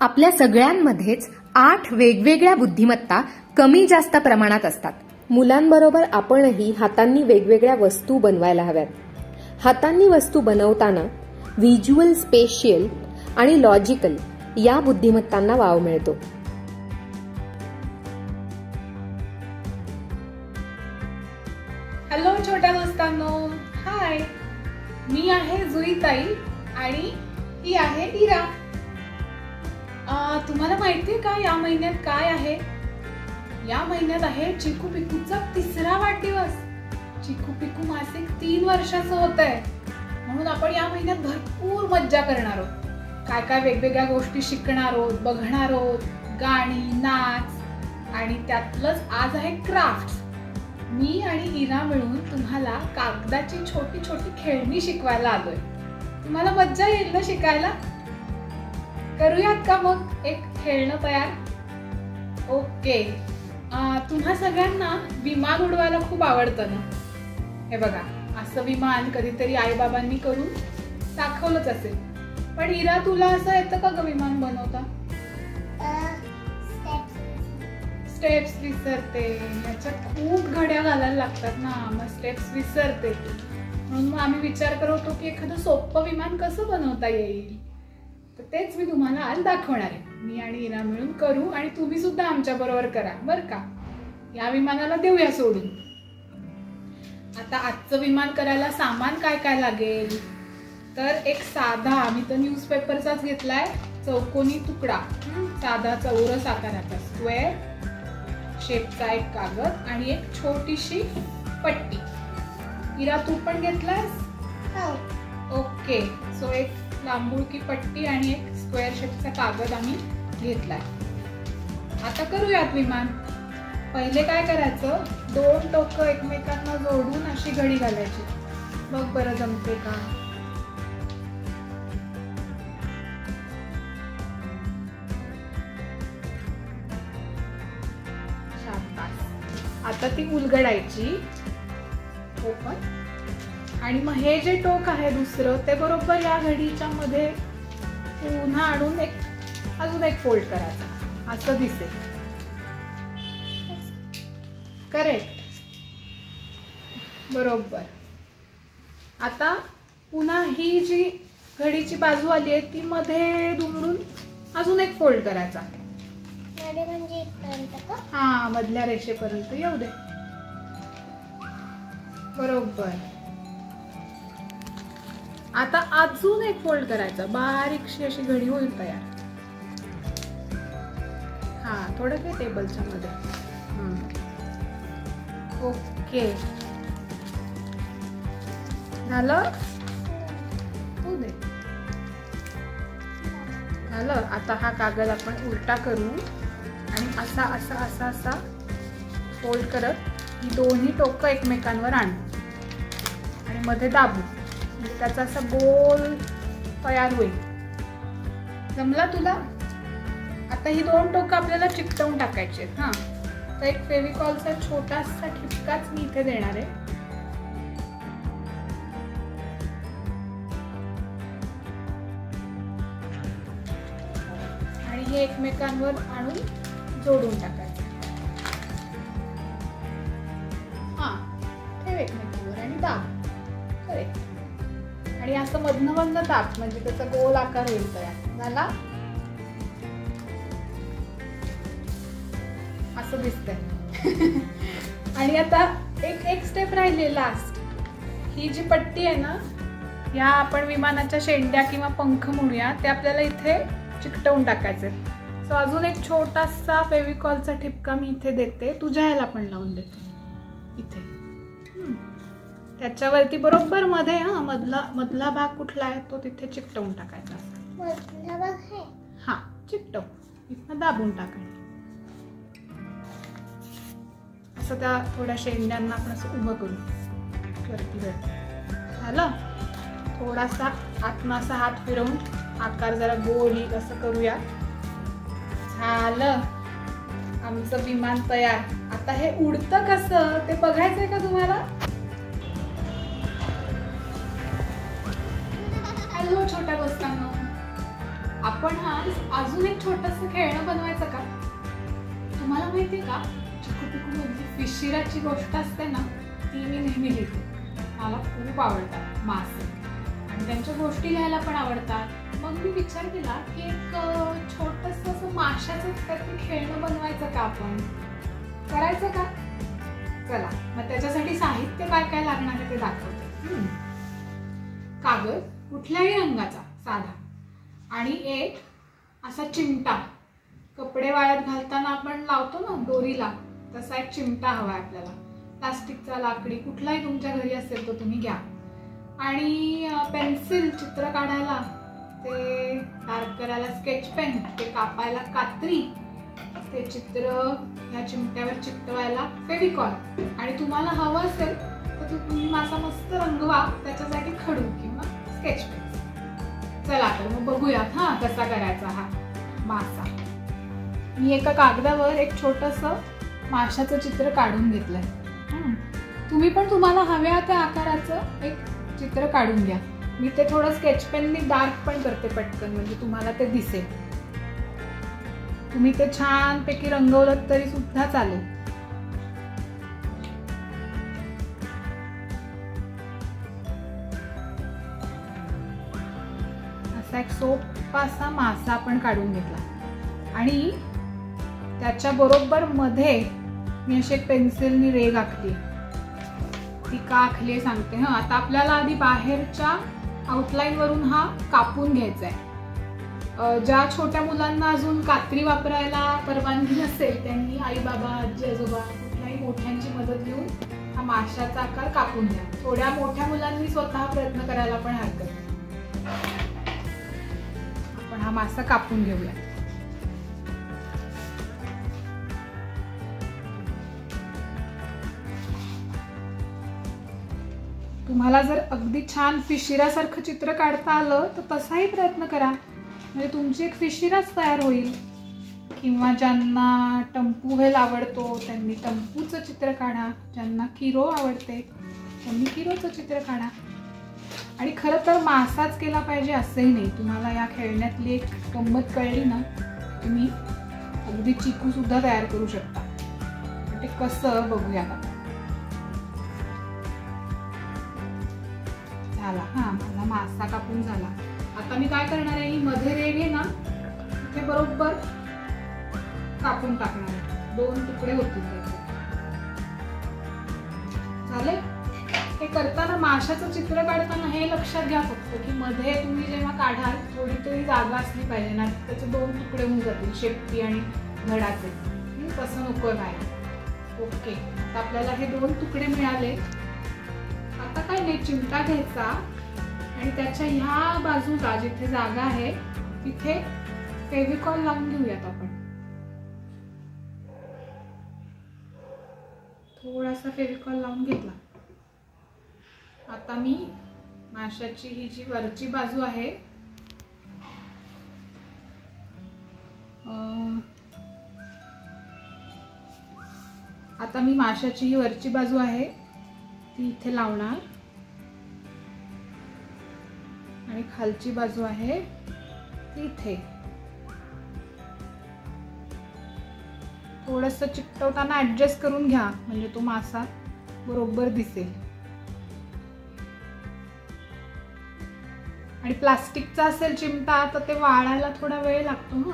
आपल्या सगळ्यांमध्येच 8 वेगवेगळ्या बुद्धिमत्ता कमी जास्त प्रमाणात असतात. मुलांबरोबर आपणही हातांनी वेगवेगळ्या वस्तू बनवायला हव्यात. हातांनी वस्तू बनवताना व्हिज्युअल, स्पेशियल आणि लॉजिकल या बुद्धिमत्तांना वाव मिळतो. हॅलो छोट्या दोस्तांनो, हाय, मी आहे जुईताई आणि ही आहे इरा. तुम्हाला माहितीये का या महिन्यात काय आहे? या महिन्यात आहे चिकू पिकूचा 3रा वाढदिवस. चिकू पिकू मासिक 3 वर्षाचं होत आहे, म्हणून आपण या महिन्यात भरपूर मज्जा करणार आहोत. काय काय वेगवेगळ्या गोष्टी शिकणार आहोत, बघणार आहोत, गाणी, नाच आणि त्यातलंच आज आहे क्राफ्ट्स. मी आणि इरा मिळून तुम्हाला कागदाची छोटी छोटी खेळणी शिकवायला आलोय. तुम्हाला मज्जा येईल ना शिकायला? करूयात का मग एक खेळणं तयार? ओके. तुम्हा सगळ्यांना विमान उडवायला खूप आवडतं ना? हे बघा, असं विमान कधीतरी आई बाबांनी करून दाखवलंच असेल. पण इरा, तुला असं येतं का ग विमान बनवता? स्टेप्स विसरते. याच्यात खूप घड्या घालायला लागतात ना, मग स्टेप्स विसरते. म्हणून मग आम्ही विचार करत होतो की एखादं सोपं विमान कसं बनवता येईल. तर तेच मी तुम्हाला आज दाखवणार आहे. मी आणि इरा मिळून करू आणि तुम्ही सुद्धा आमच्या बरोबर करा बरं का. या विमानाला देऊया सोडून. आता आजचं विमान करायला सामान काय काय लागेल? तर एक साधा, मी तर न्यूजपेपरचाच घेतलाय, चौकोनी तुकडा, साधा चौरस आकाराचा स्क्वेअर शेपचा एक कागद आणि एक छोटीशी पट्टी. इरा, तू पण घेतलास? ओके. सो एक लांबुळकी पट्टी आणि एक स्क्वेअर शेपचा कागद आम्ही घेतलाय. आता करूयात विमान. पहिले काय करायचं, 2 टोकं एकमेकांना जोडून अशी घडी घालायची. बघ बरं जमते का? आता ती उलगडायची ओपन, आणि मग हे जे टोक आहे दुसरं, ते बरोबर या घडीच्या मध्ये पुन्हा आणून अजून एक फोल्ड करायचा, असं दिसेल. करेक्ट, बरोबर. आता पुन्हा ही जी घडीची बाजू आली आहे ती मध्ये दुमडून अजून एक फोल्ड करायचा. हा, मधल्या रेषेपर्यंत येऊ दे. बरोबर. आता अजून एक फोल्ड करायचा, बारीकशी अशी घडी होईल तयार. हा, थोडं ते टेबलच्या मध्ये. ओके, झालं? होऊ दे. झालं. आता हा कागद आपण उलटा करू आणि असा असा असा असा फोल्ड करत ही दोन्ही टोकं एकमेकांवर आणू आणि मध्ये दाबू. म्हणजे त्याचा असा गोल तयार होईल. जमला तुला? आता ही 2 टोकं आपल्याला चिकटवून टाकायची आहेत. हा, तर एक फेविकॉलचा छोटासा ठिपकाच मी इथे देणार आहे. आणि हे एकमेकांवर आणून जोडून टाकायचं. हा, ठेव एकमेकांवर आणि दाब. करेक्ट. आणि असं मधनं दाब, म्हणजे त्याचा गोल आकार होईल तयार. झाला? असं दिसतंय. आणि आता एक स्टेप राहिली, लास्ट. ही जी पट्टी आहे ना, या आपण विमानाच्या शेंड्या किंवा पंख म्हणूया, ते आपल्याला इथे चिकटवून टाकायचे. सो अजून एक छोटासा फेविकॉलचा ठिपका मी इथे देते. तुझ्या ह्याला पण लावून देते इथे. त्याच्यावरती बरोबर मध्ये मधला भाग कुठला आहे तो तिथे चिकटवून टाकायचा. हा, चिकटव. इथं दाबून टाकायचं. असं त्या थोड्या शेंड्यांना आपण असं उभं करू वरती. झालं? थोडासा आतनं असा हात फिरवून आकार जरा गोल येईल असं करूया. झालं, आमचं विमान तयार. आता हे उडतं कसं ते बघायचंय का तुम्हाला? हॅलो छोट्या दोस्तांनो, आपण आज अजून एक छोटंसं खेळणं बनवायचं का? तुम्हाला माहितीये का, चिकू मधली फिशिराची गोष्ट असते ना, ती मी नेहमी लिहिते. मला खूप आवडतात मासे आणि त्यांच्या गोष्टी लिहायला पण आवडतात. मग मी विचार केला की एक छोटंसं असं माशाचं काहीतरी खेळणं बनवायचं का, आपण करायचं का? चला मग त्याच्यासाठी साहित्य काय काय लागणार आहे ते दाखवते. कागद कुठल्याही रंगाचा साधा, आणि एक असा चिमटा, कपडे वाळत घालताना आपण लावतो ना दोरीला, तसा एक चिमटा हवा आपल्याला. प्लास्टिकचा, लाकडी, कुठलाही तुमच्या घरी असेल तो तुम्ही घ्या. आणि पेन्सिल, चित्र काढायला ते डार्क करायला स्केच पेन, ते कापायला कात्री, ते चित्र या चिमट्यावर चिकटवायला फेविकॉल, आणि तुम्हाला हवं असेल तर तुम्ही मासा मस्त रंगवा, त्याच्यासाठी खडू किंवा स्केच पेन. चला तर मग बघूयात हा कसा करायचा हा मासा. मी एका कागदावर एक छोटंसं माशाचं चित्र काढून घेतलंय. तुम्ही पण तुम्हाला हव्या त्या आकाराचं एक चित्र काढून घ्या. मी ते थोडं स्केच पेननी डार्क पण करते पटकन, म्हणजे तुम्हाला ते दिसेल. तुम्ही ते छानपैकी रंगवलं तरी सुद्धा चालेल. असा एक सोपासा मासा आपण काढून घेतला आणि त्याच्या बरोबर मध्ये मी अशी एक पेन्सिलनी रेघ आखली. ती का आखली सांगते. आता आपल्याला आधी बाहेरच्या आउटलाईन वरून हा कापून घ्यायचा आहे. ज्या छोट्या मुलांना अजून कात्री वापरायला परवानगी नसेल त्यांनी आई बाबा, आजी आजोबा कुठल्याही मोठ्यांची मदत घेऊन हा माशाचा आकार कापून घ्या. थोड्या मोठ्या मुलांनी स्वतः प्रयत्न करायला पण हरकत नाही. आपण हा मासा कापून घेऊया. तुम्हाला जर अगदी छान फिशिरासारखं चित्र काढता आलं तर तसाही प्रयत्न करा, म्हणजे तुमची एक फिशिराच तयार होईल. किंवा ज्यांना टंपू व्हेल आवडतो त्यांनी टंपूचं चित्र काढा, ज्यांना किरो आवडते त्यांनी किरोचं चित्र काढा. आणि खरं तर मासाच केला पाहिजे असंही नाही. तुम्हाला या खेळण्यातली एक गंमत कळली ना, तुम्ही अगदी चिकू सुद्धा तयार करू शकता. ते कसं बघूया. झाला माझा मासा कापून झाला. आता मी काय करणार आहे, मध्ये रेघ आहे ना इथे बरोबर कापून टाकणार आहे. 2 तुकडे होतील त्याचे. झाले. हे करताना माशाचं चित्र काढताना हे लक्षात घ्या फक्त की मध्ये तुम्ही जेव्हा काढाल थोडी तरी जागा असली पाहिजे ना, त्याचे 2 तुकडे होऊन जातील, शेपटी आणि धडाचे. तसं नको काय. ओके, आता आपल्याला हे 2 तुकडे मिळाले. आता काय नाही, चिमटा घ्यायचा आणि त्याच्या ह्या बाजूला जिथे जागा आहे तिथे फेविकॉल लावून घेऊयात आपण. थोडासा फेविकॉल लावून घेतला. आता मी माशाची ही जी वरची बाजू आहे ती इथे लावणार आणि खालची बाजू आहे ती इथे. थोडंसं चिकटवताना ऍडजस्ट करून घ्या म्हणजे तो मासा बरोबर दिसेल. आणि प्लास्टिकचा असेल चिमटा तर ते वाळायला थोडा वेळ लागतो.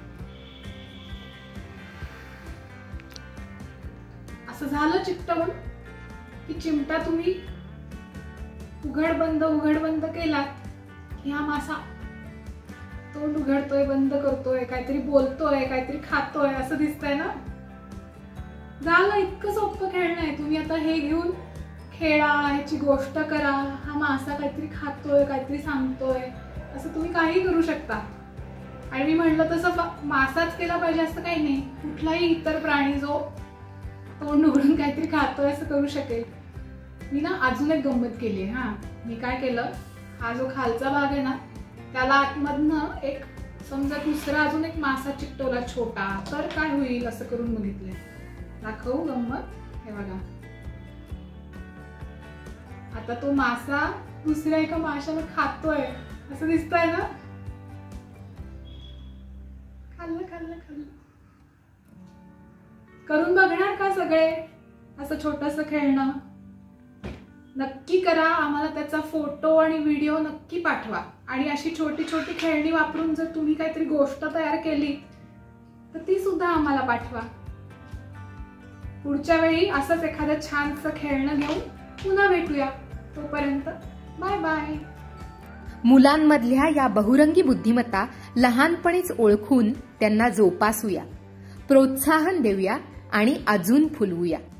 असं झालं चिकटवून की चिमटा तुम्ही उघड बंद केलात की हा मासा तोंड उघडतोय, बंद करतोय, काहीतरी बोलतोय, काहीतरी खातोय असं दिसतंय ना. झालं. इतकं सोपं खेळणं आहे. तुम्ही आता हे घेऊन खेळा, ह्याची गोष्ट करा. हा मासा काहीतरी खातोय, काहीतरी सांगतोय, असं तुम्ही काही करू शकता. आणि मी म्हटलं तसं मासाच केला पाहिजे असं काही नाही. कुठलाही इतर प्राणी जो तोंड उघडून काहीतरी खातोय असं करू शकेल. मी ना अजून एक गंमत केली आहे. मी काय केलं, हा जो खालचा भाग आहे ना त्याला आतमधनं एक समजा दुसरा अजून एक मासा चिकटवला छोटा, तर काय होईल असं करून बघितलंय. दाखवू गंमत. हे बघा, आता तो मासा दुसऱ्या एका माशाला खातोय असं दिसतंय ना. करून बघणार का सगळे असं छोटंसं खेळणं? नक्की करा. आम्हाला त्याचा फोटो आणि व्हिडिओ नक्की पाठवा. आणि अशी छोटी छोटी खेळणी वापरून जर तुम्ही काहीतरी गोष्ट तयार केली तर ती सुद्धा आम्हाला पाठवा. पुढच्या वेळी असंच एखादं छानसं खेळणं घेऊन पुन्हा भेटूया. तोपर्यंत बाय बाय. मुलांमधल्या या बहुरंगी बुद्धिमत्ता लहानपणीच ओळखून त्यांना जोपासूया, प्रोत्साहन देऊया आणि अजून फुलवूया.